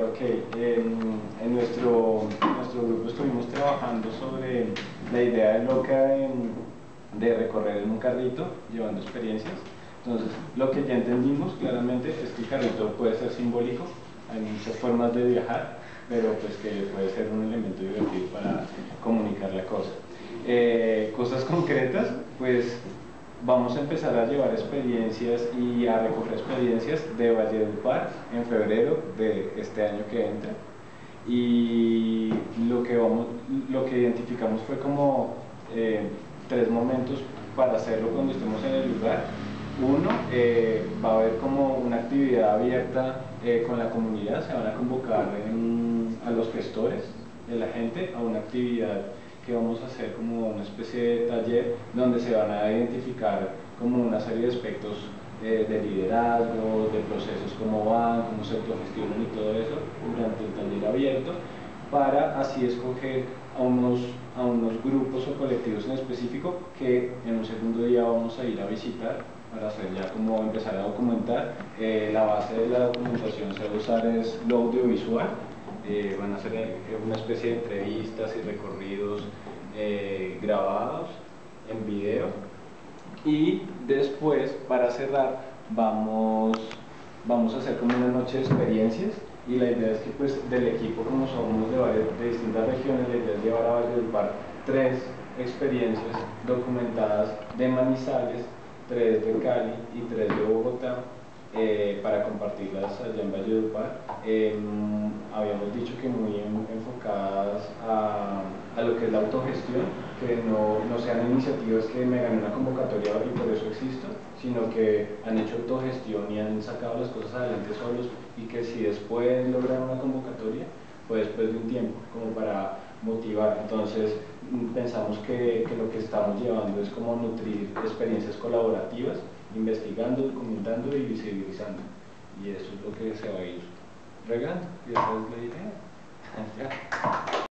Ok, nuestro grupo estuvimos trabajando sobre la idea loca de recorrer en un carrito llevando experiencias. Entonces, lo que ya entendimos claramente es que el carrito puede ser simbólico, hay muchas formas de viajar, pero pues que puede ser un elemento divertido para comunicar la cosa. Cosas concretas, pues vamos a empezar a llevar experiencias y a recoger experiencias de Valledupar en febrero de este año que entra. Y lo que identificamos fue como tres momentos para hacerlo cuando estemos en el lugar. Uno, va a haber como una actividad abierta con la comunidad, se van a convocar a los gestores de la gente a una actividad que vamos a hacer como una especie de taller donde se van a identificar como una serie de aspectos de liderazgo, de procesos, cómo van, cómo se autogestionan y todo eso durante el taller abierto, para así escoger a unos grupos o colectivos en específico que en un segundo día vamos a ir a visitar para hacer ya como empezar a documentar. La base de la documentación se va a usar es lo audiovisual. Van a ser una especie de entrevistas y recorridos grabados en video, y después, para cerrar, vamos a hacer como una noche de experiencias, y la idea es que pues del equipo, como somos de distintas regiones, la idea es llevar a Valledupar 3 experiencias documentadas de Manizales, 3 de Cali y 3 de Bogotá, para compartirlas allá en Valledupar. Habíamos dicho que muy enfocadas a lo que es la autogestión, que no sean iniciativas que me ganen una convocatoria y por eso existo, sino que han hecho autogestión y han sacado las cosas adelante solos, y que si después logran una convocatoria, pues después de un tiempo, como para motivar. Entonces pensamos que lo que estamos llevando es como nutrir experiencias colaborativas, investigando, documentando y visibilizando, y eso es lo que se va a ir regando, y esa es la idea. Ya.